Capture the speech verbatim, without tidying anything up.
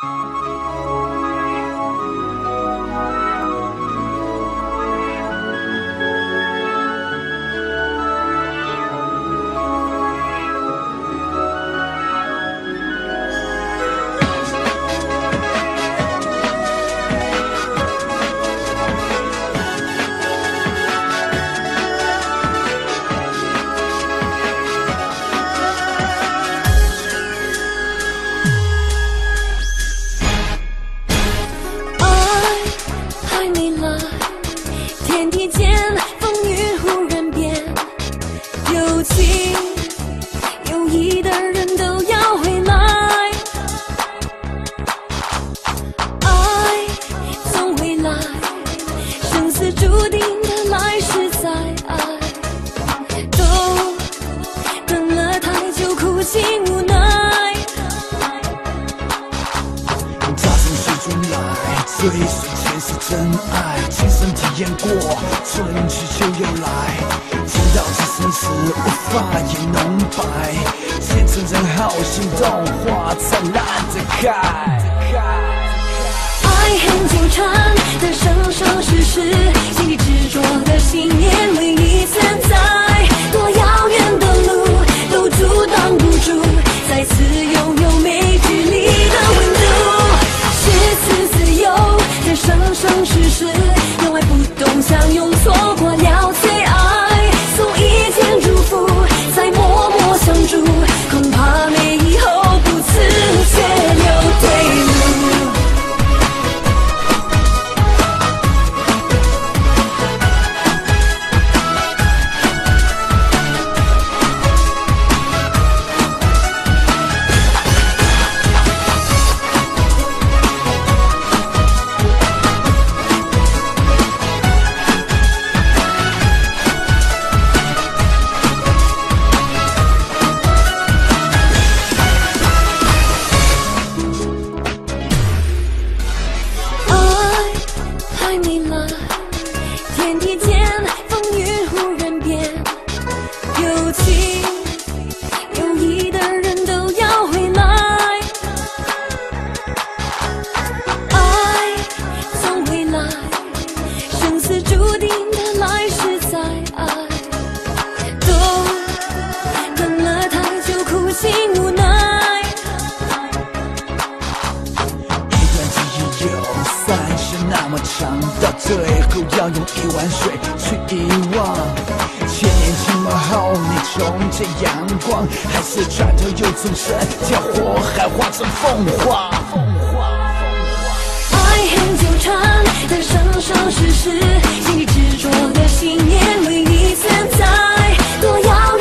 天地间风云忽然变，有情有义的人都要回来，爱总会来，生死注定的来世再爱，都等了太久，苦尽无奈。 他从始终来，追随前世真爱，亲身体验过，春去秋又来，听到这生死无法言浓白，见证人好心动，花灿烂的开。 爱恨纠缠的生生世世，心里执着的信念唯一存在，多遥远的路都阻挡不住再次拥有没距离的温度。是次自由的生生世世，有爱不懂相拥，错过了最爱，送一见如负，再默默相助，恐怕没以后，不辞却留退路。还没来，天地间风云忽然变，有情有义的人都要回来，爱总会来，生死注定的来世再爱，都等了太久，苦尽无奈。 那么长，到最后要用一碗水去遗忘。千年寂寞后，你重见阳光，还是转头又纵身，将火海化成凤凰。 爱恨纠缠的生生世世，心里执着的信念唯一存在，多遥远。